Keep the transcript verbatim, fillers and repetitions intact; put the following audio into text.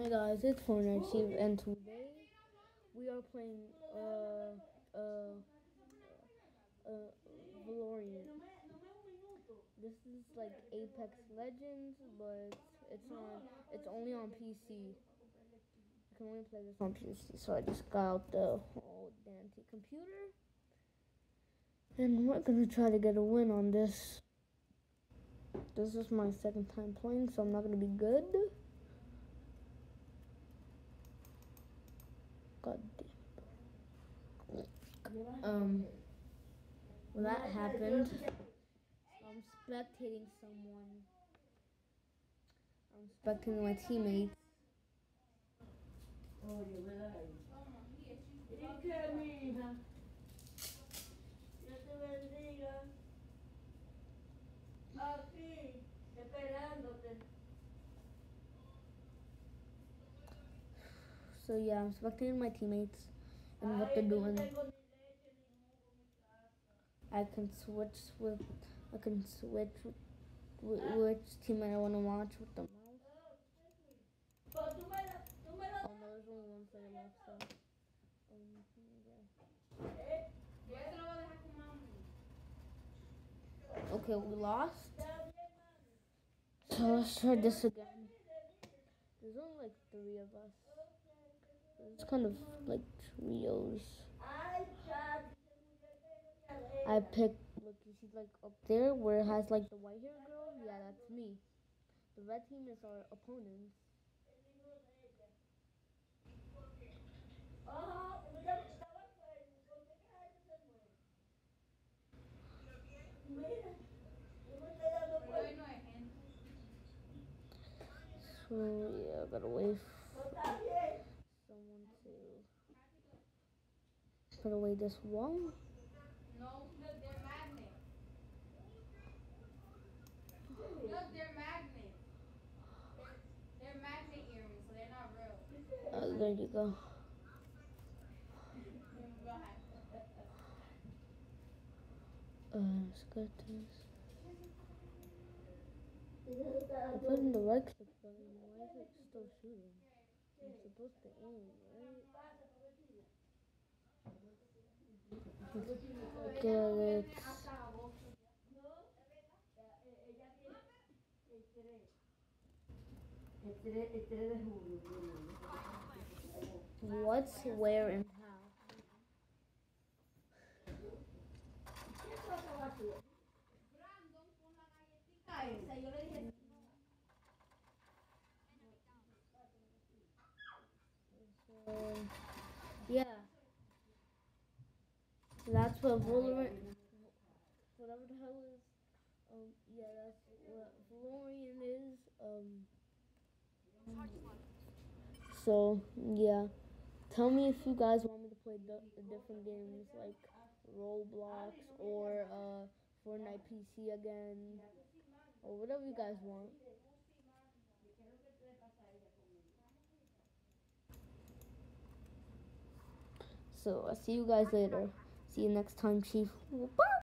Hi guys, it's Fortnite Chieff, and today we are playing uh uh uh valorant. This is like Apex Legends, but it's on it's only on P C. You can only play this on P C, so I just got out the old dandy computer, and we're gonna try to get a win on this. This is my second time playing, so I'm not gonna be good. God damn. Um, when that happened, I'm spectating someone. I'm spectating my teammates. So yeah, I'm spectating my teammates and what they're doing. I can switch with, I can switch with, with which teammate I want to watch with the mouse. Oh no, there's only one player left, so um, yeah. Okay, we lost. So let's try this again. There's only like three of us. It's kind of like trios. I picked, look, you see like up there where it has like the white hair girl? Yeah, that's me. The red team is our opponents. So yeah, I gotta wait for someone to put away this wall. No, look, they're magnets. Look, they're magnets. They're, they're magnet earrings, so they're not real. Uh, there you go. Uh, let's get this. I'm putting the right click button. Why is it still shooting? I'm supposed to aim, right? Get it. What's where and how? So, yeah. That's what valorant, whatever the hell is. Um, yeah, that's what valorant is. Um, so yeah. Tell me if you guys want me to play the, the different games like Roblox or uh, Fortnite P C again, or whatever you guys want. So I'll see you guys later. See you next time, Chieff. Bye.